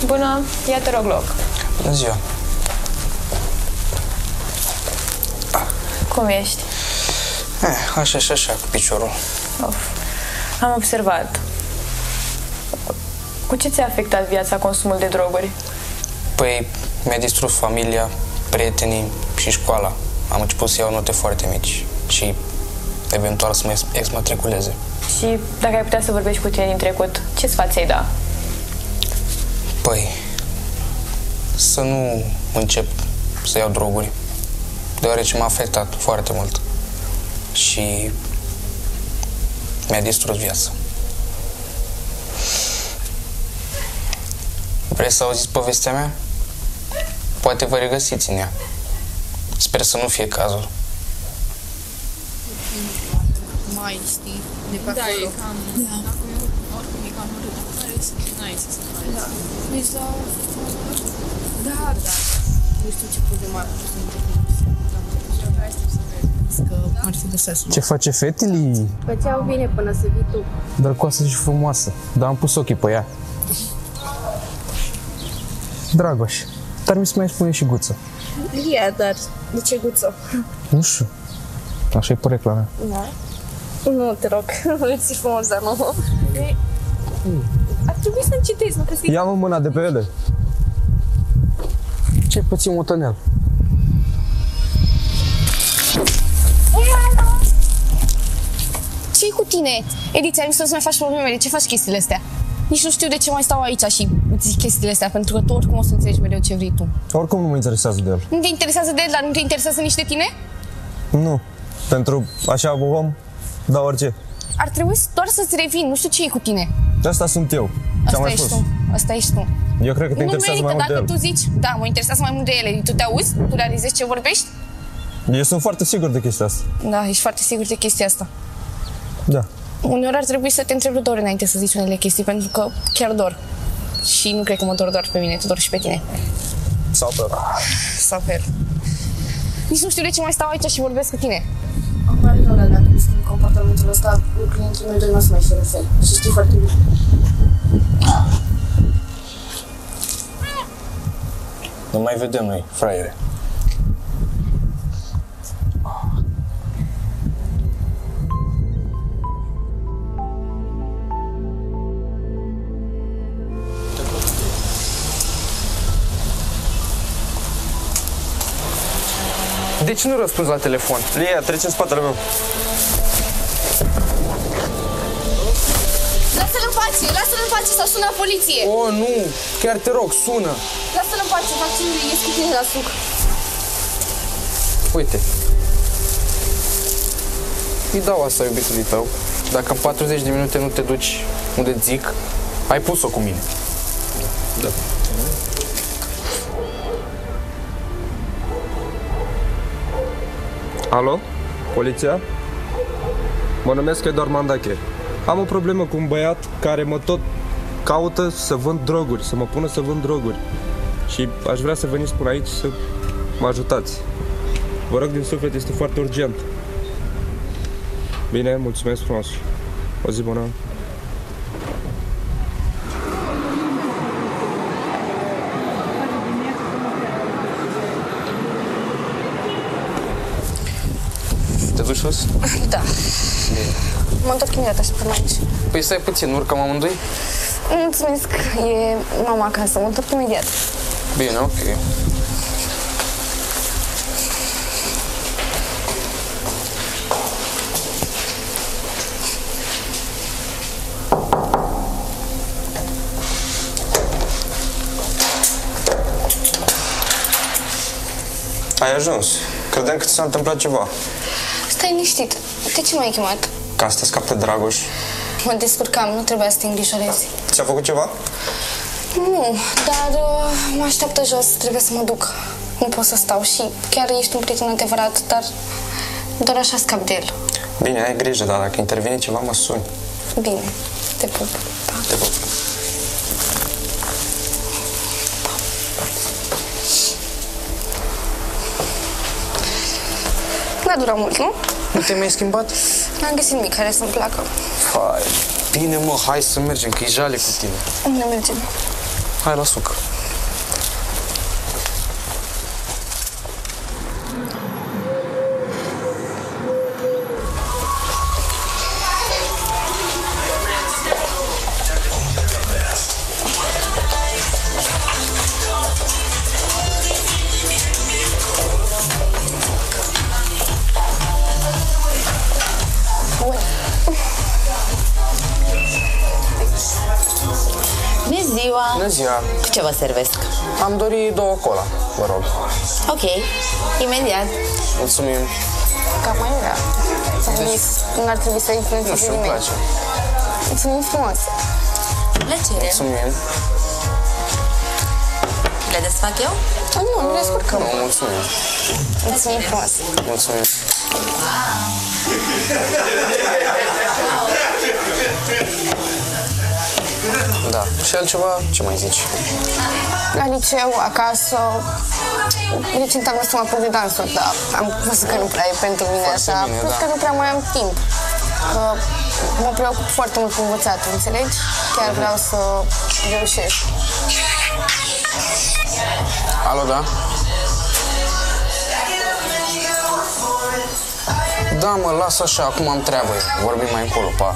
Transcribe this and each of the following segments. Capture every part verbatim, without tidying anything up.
Bună, ia te rog loc. Bună ziua. Cum ești? Eh, așa și așa, cu piciorul. Of. Am observat. Cu ce ți-a afectat viața consumul de droguri? Păi, mi-a distrus familia, prietenii și școala. Am început să iau note foarte mici și eventual să mă exmatriculeze. Și dacă ai putea să vorbești cu tine din trecut, ce sfat ți-ai da? Păi, să nu încep să iau droguri, deoarece m-a afectat foarte mult și mi-a distrus viața. Vreți să auziți povestea mea? Poate vă regăsiți în ea. Sper să nu fie cazul. Mai știi, de pe Da, acolo. e cam... Da. Acum eu, oricum e cam urât. Care să n-ai să se faci. Da. Deci la... Da, da. Nu știu ce poze mai am să întâlnim. Și eu aștept să vezi. Că ar fi lăsat să... Ce face fetele? Făceau bine până să vii tu. Drăcoasă și frumoasă. Dar am pus ochii pe ea. Dragoș, dar mi se mai spune și Guță. Ia, dar de ce Guță? Nu știu. Așa e porecla mea. Da. Nu, te rog, ți-i frumos, dar nu. Ar trebui să încetezi, nu crezi că... Ia-mă mâna de pe ele. Ce-ai pățit, motăneal? Ce-i cu tine? Edi, ți-am zis să nu mai faci probleme, de ce faci chestiile astea? Nici nu știu de ce mai stau aici și îți zic chestiile astea, pentru că tu oricum o să înțelegi mereu ce vrei tu. Oricum nu mă interesează de el. Nu te interesează de el, dar nu te interesează nici de tine? Nu. Pentru așa om, dau orice. Ar trebui doar să-ți revin, nu știu ce e cu tine. De asta sunt eu. Ți-am Asta mai ești spus. tu, asta ești tu. Eu cred că te Nu interesează merită, mai mult de dacă el. tu zici, da, mă interesează mai mult de ele. Tu te auzi? Tu realizezi ce vorbești? Eu sunt foarte sigur de chestia asta. Da, ești foarte sigur de chestia asta. Da. Uneori ar trebui să te întrebi de ori înainte să zici unele chestii, pentru că chiar dor. Și nu cred că mă dor doar pe mine, te dor și pe tine. Sau pe ăla. Sau pe el. Nici nu știu de ce mai stau aici și vorbesc cu tine. Am pare rău, dar dacă schimbi comportamentul ăsta, cu clienții noi doi nu o să mai fie la fel. Și știi foarte bine. Nu mai vedem noi, fraiere. De ce nu răspunzi la telefon? Lia, trece în spatele meu. Lasă-l în pace, lasă-l în pace sau sună la poliție. Oh, nu! Chiar te rog, sună! Lasă-l în pace, fac ce vrei, ies cu tine la suc. Uite. Îi dau asta iubitului tău. Dacă în patruzeci de minute nu te duci unde zic, ai pus-o cu mine. Da. Alo? Poliția? Mă numesc Eduard Mandache. Am o problemă cu un băiat care mă tot caută să vând droguri, să mă pună să vând droguri. Și aș vrea să veniți până aici să mă ajutați. Vă rog din suflet, este foarte urgent. Bine, mulțumesc frumos. O zi bună. Te duci sus? Da. Mă întorc imediat, așa până aici. Păi stai puțin, urcăm amândoi? Mulțumesc, e mama acasă, mă întorc imediat. Bine, ok. Ai ajuns. Credeam că ți s-a întâmplat ceva. Stai liniștit. De ce m-ai chemat? Ca să te scapi de Dragoș. Mă descurcam, nu trebuia să te îngrijorezi. Ți-a făcut ceva? Nu, dar uh, mă așteaptă jos, trebuie să mă duc. Nu pot să stau și chiar ești un prieten adevărat, dar doar așa scap de el. Bine, ai grijă, dar dacă intervine ceva, mă suni. Bine, te pup. Pa. Te pup. N-a durat mult, nu? Nu te-ai mai schimbat? Am găsit nimic care să-mi placă. Fai, bine mă, hai să mergem, că e jale cu tine. Unde mergem? Hai la suc. Bună ziua! Bună ziua! Cu ce vă servesc? Am dorit două cola, vă rog. Ok, imediat. Mulțumim. Cam mai era. Deci, nu ar trebui să influențeze Nu știu, îmi nimeni. place. Mulțumim frumos. Plăcere. Mulțumim. Credeți să fac eu? Ah, nu, nu descurcăm. Nu, mulțumim. Mulțumim frumos. Mulțumim. Da. Și altceva? Ce mai zici? La liceu, acasă, recent am vrut să mă apuc de dansuri, dar am văzut că nu prea e pentru mine Foarte așa, bine, plus da. că nu prea mai am timp, că mă preocup foarte mult cu învățatul, înțelegi? Chiar vreau să reușesc. Alo, da? Da, mă, las așa, acum am treabă. Vorbim mai încolo, pa.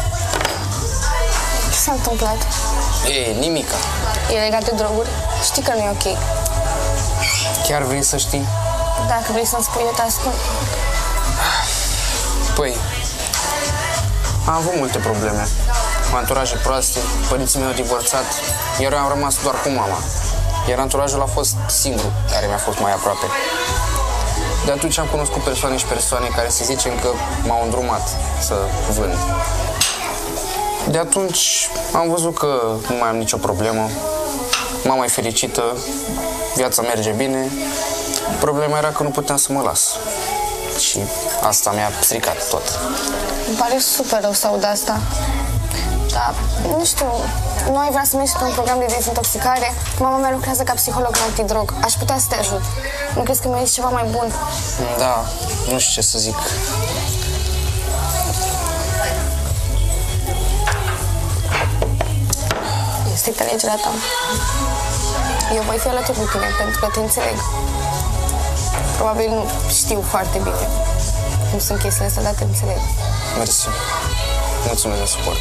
Ce s-a întâmplat? Ei, nimica. E legat de droguri? Știi că nu e ok. Chiar vrei să știi? Dacă vrei să-mi spui, eu te ascult. Păi, am avut multe probleme. Anturaje proaste, părinții mei au divorțat, iar eu am rămas doar cu mama. Iar anturajul a fost singurul care mi-a fost mai aproape. De atunci am cunoscut persoane și persoane care să zicem că m-au îndrumat să vând. De atunci am văzut că nu mai am nicio problemă, mama e fericită, viața merge bine. Problema era că nu puteam să mă las. Și asta mi-a stricat tot. Îmi pare super rău să aud asta. Dar, nu știu, nu ai vrea să mergi pe un program de dezintoxicare? Mama mea lucrează ca psiholog în antidrog. Aș putea să te ajut. Nu crezi că mergi ceva mai bun? Da, nu știu ce să zic. Este alegerea ta. Eu voi fi alături de tine, pentru că te înțeleg. Probabil nu știu foarte bine cum sunt chestiile astea, dar te înțeleg. Mersi. Mulțumesc de suport.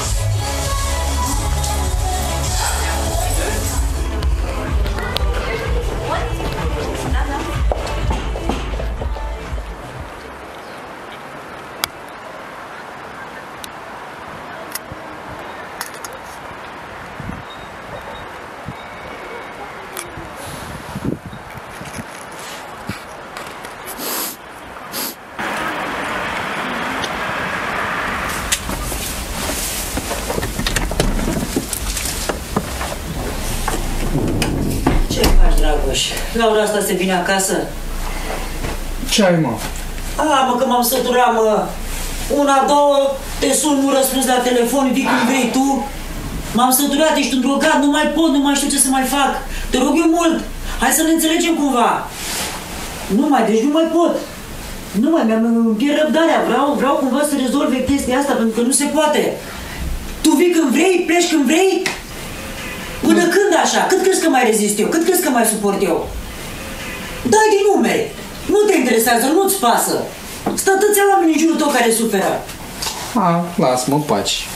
Ce faci, Dragoș? La ora asta se vine acasă? Ce ai, mă? A, mă, că m-am săturat, mă. Una, două, te sun, nu răspunzi la telefon, vii când vrei tu. M-am săturat, ești un drogat, nu mai pot, nu mai știu ce să mai fac. Te rog eu mult, hai să ne înțelegem cumva. Nu mai, deci nu mai pot. Nu mai, mi-am pierd răbdarea, vreau, vreau cumva să rezolve chestia asta, pentru că nu se poate. Tu vii când vrei, pleci când vrei. Până când așa? Cât crezi că mai rezist eu? Cât crezi că mai suport eu? Dai din numere. Nu te interesează, nu-ți pasă. Stă atâția oameni în jurul tău care suferă. A, lasă-mă, paci.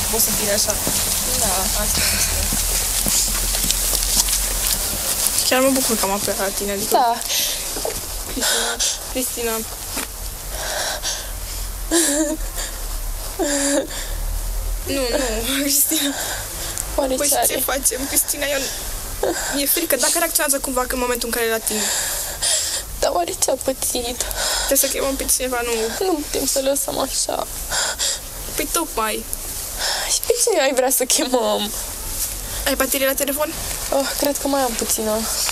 poți să fii așa. Da, asta este. Chiar mă bucur că am apărat la tine. Adică... Da. Cristina, Cristina. Nu, nu, Cristina. Oare păi ce are? ce facem, Cristina? Eu... Mi-e frică. Dacă reacționează cumva că în momentul în care e la tine. Dar oare ce-a pățit? Trebuie să chemăm pe cineva, nu... Nu putem să lăsăm așa. Păi tocmai. Și pe cine ai vrea să chemăm? Ai baterie la telefon? Oh, cred că mai am puțină.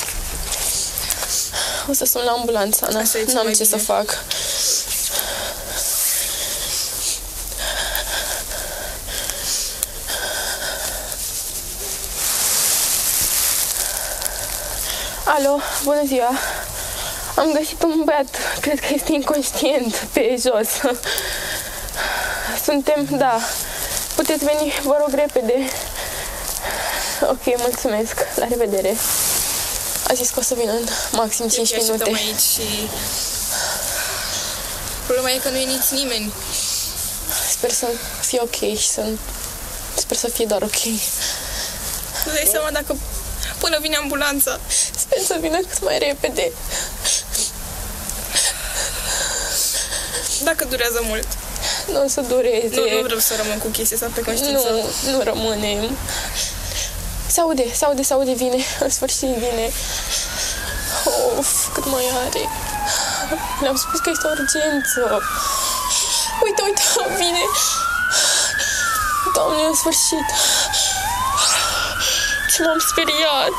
O să sun la ambulanța, Ana. N-am ce să fac. Alo, bună ziua. Am găsit un băiat, cred că este inconștient, pe jos. Suntem, da. Puteți veni, vă rog, repede. Ok, mulțumesc. La revedere. A zis că o să vină în maxim cinci minute. Aici și... Problema e că nu e nici nimeni. Sper să fie ok și să... Sper să fie doar ok. Nu dai seama dacă până vine ambulanța. Sper să vină cât mai repede. Dacă durează mult. Nu o să dureze. Nu, nu vreau să rămân cu chestia asta pe conștiință. Nu, nu rămânem. Se aude, se aude, se aude, vine. În sfârșit vine. Of, cât mai are. Le-am spus că este o urgență. Uite, uite, vine. Doamne, în sfârșit. Ce m-am speriat.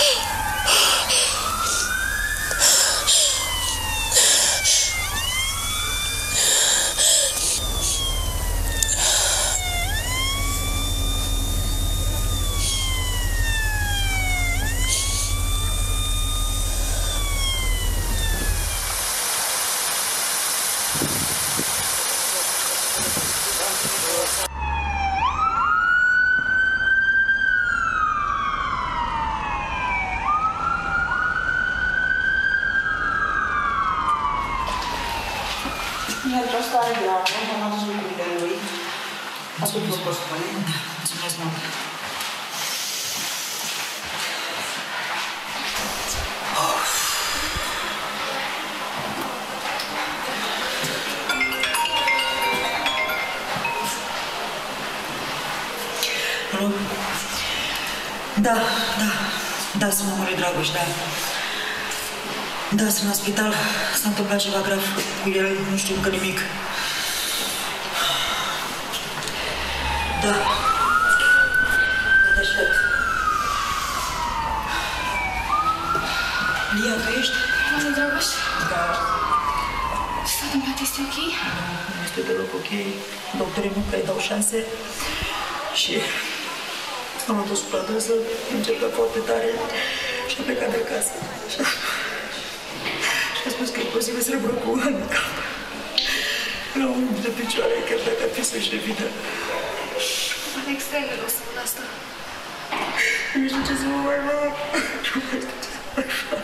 Mi-a într-o stare gravă, am adus lucrurile lui. Ascult vă pot spune. Mulțumesc mult. Alo? Da, da. Da, sunt omului Dragoș, da. Da, sunt la spital. S-a întâmplat ceva grav cu el, nu știu încă nimic. Da. Da, te aștept. Lia, tu ești? Bună, Dragoș. Da. Ce s-a întâmplat? Este ok? Nu, nu este deloc ok. Doctorii nu prea dau șanse. Și am adus supradosă, am încercat foarte tare și am plecat de acasă. Și a spus că e posibil să rămână cu în cap. La un de picioare, chiar dacă ar fi să-și revină. În extremele o să văd asta. Nu știu ce să mă mai fac. Nu știu ce să mai fac.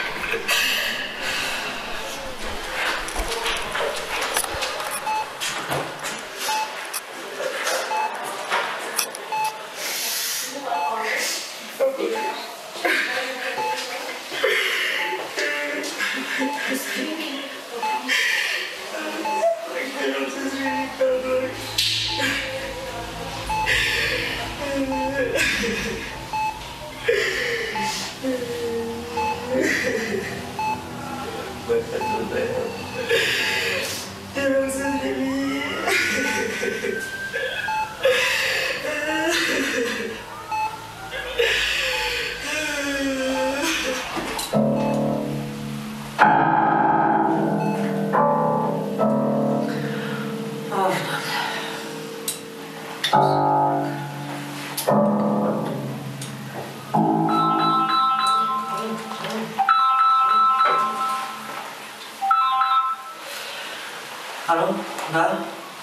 Alo? Da?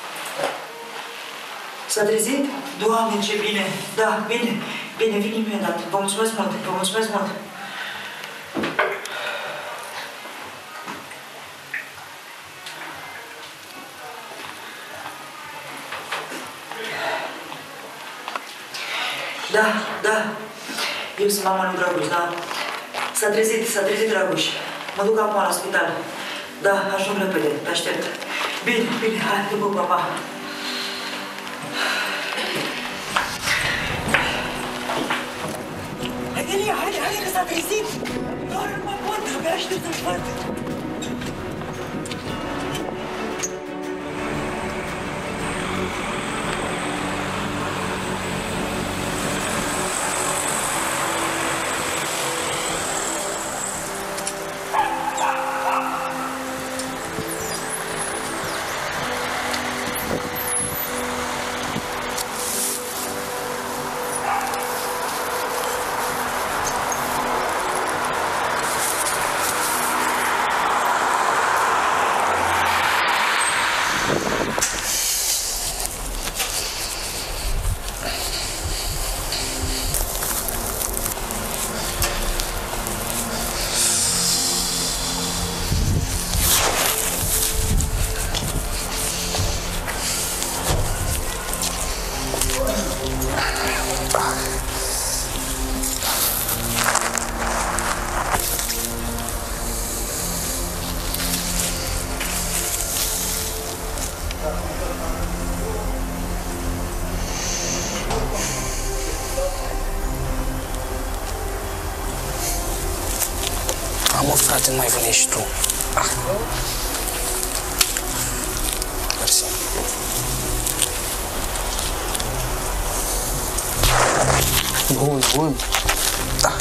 S-a trezit? Doamne, ce bine! Da, bine, bine, vin imediat. Vă mulțumesc mult, vă mulțumesc mult. Da, da. Eu sunt mama lui Dragoș, da. S-a trezit, s-a trezit Dragoș. Mă duc acum la spital. Da, ajung repede, te aștept. Bine, bine, hai, te pup, papa. Haide, Lia, haide, haide, că s-a trezit. Doar nu mă pot, abia aștept să-și văd. Mă, frate, nu mai vine și tu. Ah. Mersi. Bun, bun. Da.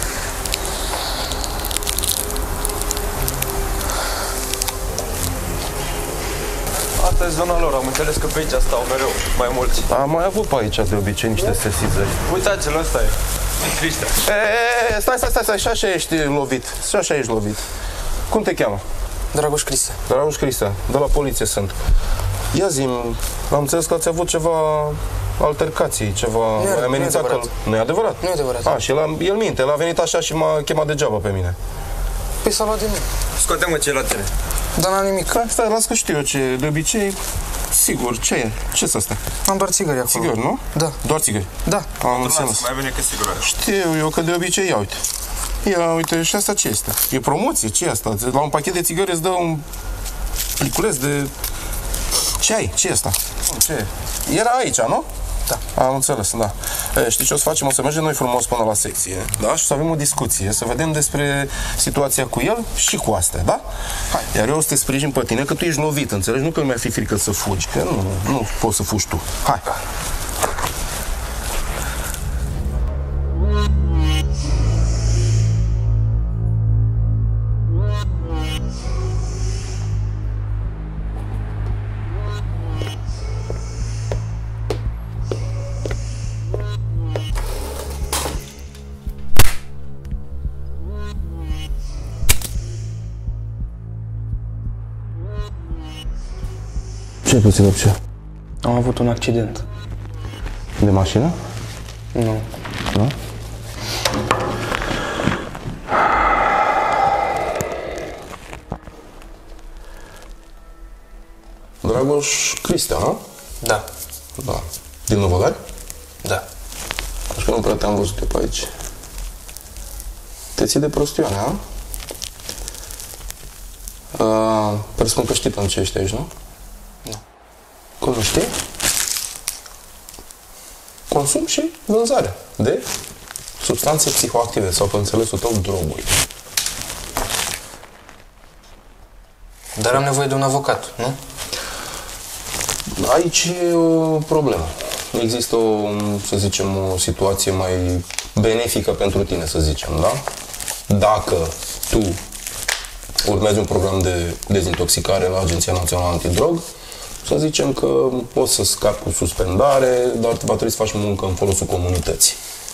Asta e zona lor, am înțeles că pe aici stau mereu, mai mulți. Am mai avut pe aici de obicei niște sesizări. Uitați-l, ăsta e. Cristian. E, stai, stai, stai, stai, și așa ești lovit. Și așa ești lovit. Cum te cheamă? Dragoș Cristian. Dragoș Cristian, de la poliție sunt. Ia zi-mi, am înțeles că ați avut ceva altercații, ceva amenințat. Nu e adevărat. Nu e adevărat? Nu e adevărat. A, și el, el minte, el a venit așa și m-a chemat degeaba pe mine. Păi s-a luat de mine. Scoate-mă ce la tine. Dar n-am nimic. Stai, stai, las că știu eu ce, de obicei, sigur, ce e? Ce-s asta? Am doar țigări acolo. Țigări, nu? Da. Doar țigări? Da. Am înțeles. Mai bine că sigur are. Știu eu că de obicei, ia uite. Ia uite, și asta ce este? E promoție, ce e asta? La un pachet de țigări îți dă un pliculeț de... Ce ai? Ce e asta? Ce e? Era aici, nu? Da. Am înțeles, da. E, știi ce o să facem? O să mergem noi frumos până la secție, da? Și o să avem o discuție, să vedem despre situația cu el și cu astea, da? Hai. Iar eu o să te sprijin pe tine, că tu ești lovit, înțelegi? Nu că mi-ar fi frică să fugi, că nu, nu poți să fugi tu. Hai. Ce ai pățit, Lăpcea? Am avut un accident. De mașină? Nu. Da? Dragoș Cristian, nu? Da. Da. Din Năvălari? Da. Așa că nu prea te-am văzut eu pe aici. Te ții de prostioane, a? Uh, presupun că știi în ce ești aici, nu? Nu. Cum nu știi? Consum și vânzare de substanțe psihoactive sau, pe înțelesul tău, droguri. Dar am nevoie de un avocat, nu? Aici e o problemă. Există o, să zicem, o situație mai benefică pentru tine, să zicem, da? Dacă tu urmezi un program de dezintoxicare la Agenția Națională Antidrog, să zicem că o să scapi cu suspendare, dar va trebui să faci muncă în folosul comunității.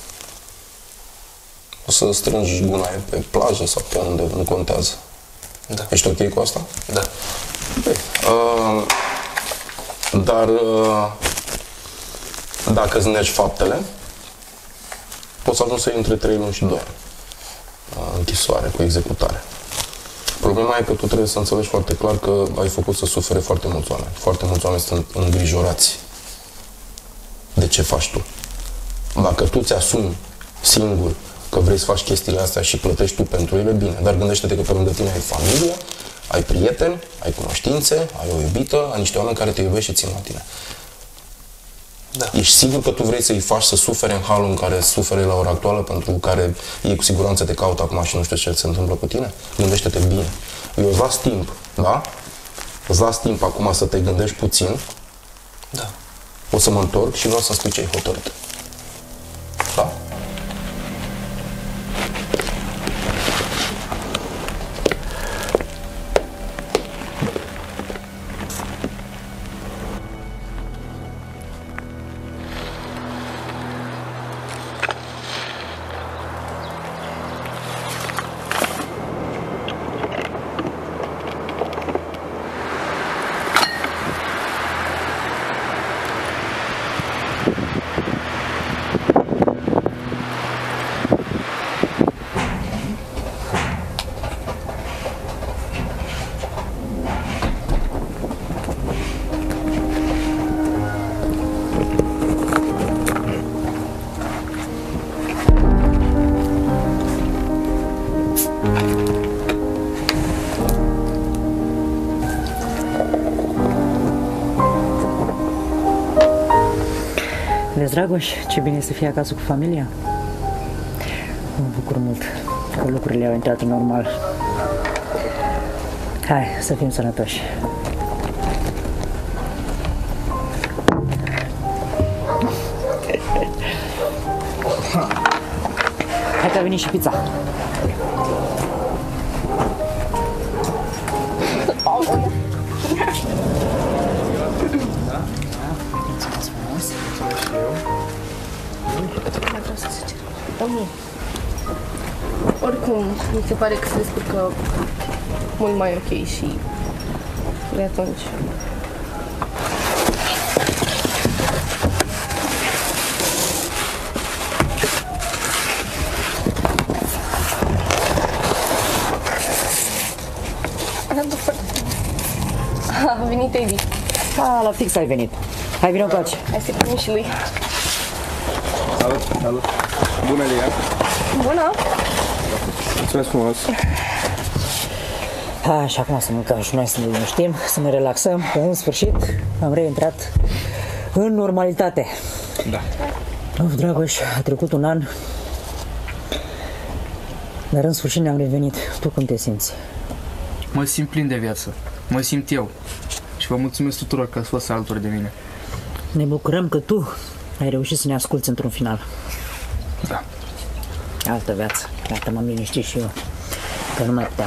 O să strângi gunoaie pe plajă sau pe unde, nu contează. Da. Ești ok cu asta? Da. Bine. Uh, dar uh, dacă îți negi faptele, poți să ajungi să iei între trei luni și doi ani. Uh, închisoare cu executare. Problema e că tu trebuie să înțelegi foarte clar că ai făcut să sufere foarte mulți oameni. Foarte mulți oameni sunt îngrijorați de ce faci tu. Dacă tu ți-asumi singur că vrei să faci chestiile astea și plătești tu pentru ele, bine. Dar gândește-te că pe lângă tine ai familie, ai prieteni, ai cunoștințe, ai o iubită, ai niște oameni care te iubesc și țin la tine. Da. Ești sigur că tu vrei să-i faci să sufere în halul în care sufere la ora actuală, pentru care ei cu siguranță te caută acum și nu știu ce se întâmplă cu tine? Gândește-te bine. Eu îți las timp, da? Îți las timp acum să te gândești puțin. Da. O să mă întorc și vreau să-mi spui ce ai hotărât. Da? Vezi, Dragoș, ce bine să fii acasă cu familia? Mă bucur mult că lucrurile au intrat în normal. Hai, să fim sănătoși. Hai că a venit și pizza. Oricum, mi se pare că se descurcă mult mai ok și de atunci. A venit Eddie. A, la fix ai venit. Hai, vină încoace. Hai să punem și lui. Salut, salut. Bună, Lia. Bună. Mulțumesc frumos. Hai, și acum să mâncăm și noi să ne liniștim, să ne relaxăm, că în sfârșit am reintrat în normalitate. Da. Uf, Dragoș, a trecut un an, dar în sfârșit ne-am revenit. Tu cum te simți? Mă simt plin de viață. Mă simt eu. Și vă mulțumesc tuturor că ați fost alături de mine. Ne bucurăm că tu ai reușit să ne asculți într-un final. Da. Altă viață. Iată, m-am liniștit și eu, că nu mai puteam.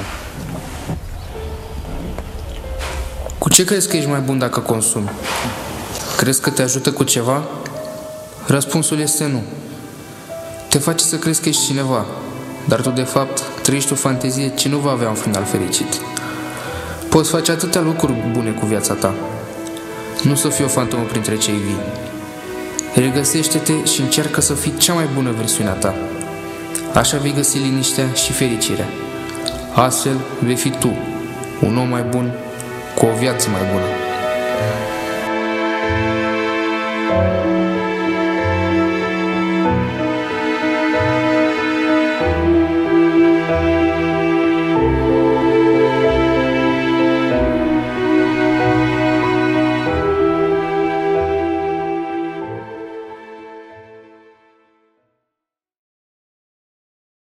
Cu ce crezi că ești mai bun dacă consumi? Crezi că te ajută cu ceva? Răspunsul este nu. Te face să crezi că ești cineva, dar tu de fapt trăiești o fantezie ce nu va avea un final fericit. Poți face atâtea lucruri bune cu viața ta. Nu să fii o fantomă printre cei vii. Regăsește-te și încearcă să fii cea mai bună versiunea ta. Așa vei găsi liniștea și fericirea. Astfel vei fi tu, un om mai bun, cu o viață mai bună.